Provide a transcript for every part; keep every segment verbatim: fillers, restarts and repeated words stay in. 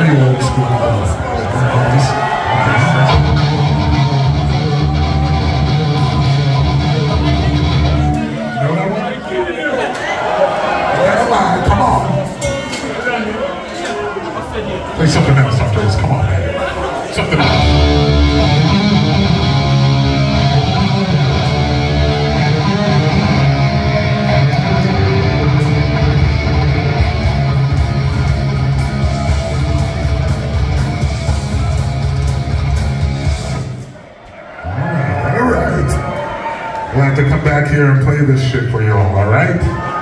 very old school. Come on. Play something else after this, come on. Something else. Alright. We'll have to come back here and play this shit for you all, alright?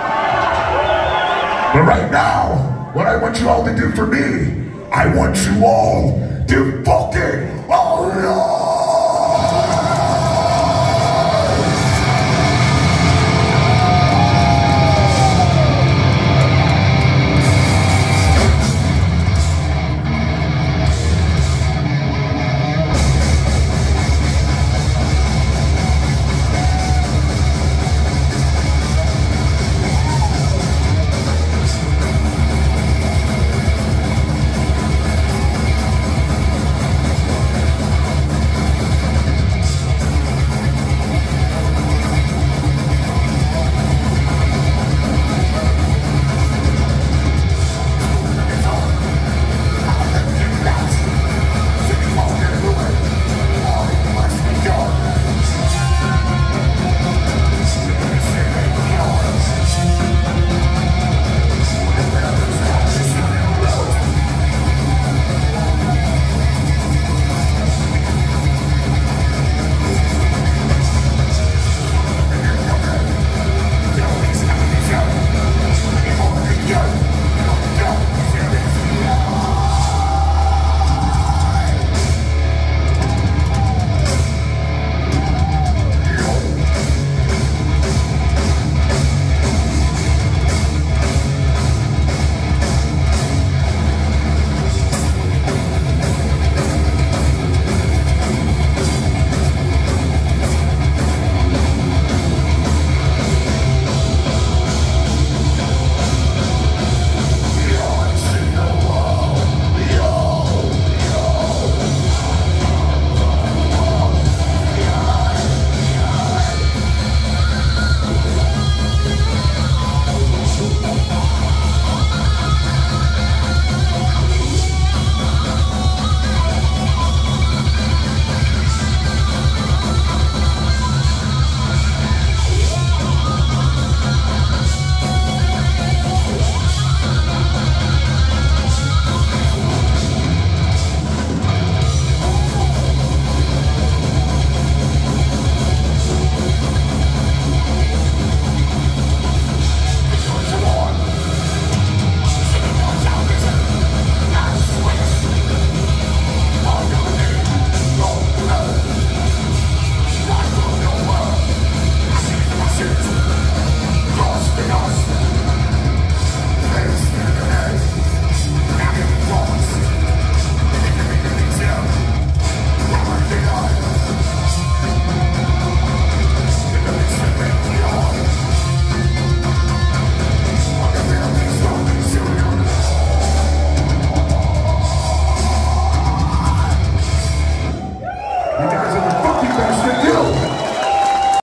But right now, what I want you all to do for me, I want you all to fucking, oh no!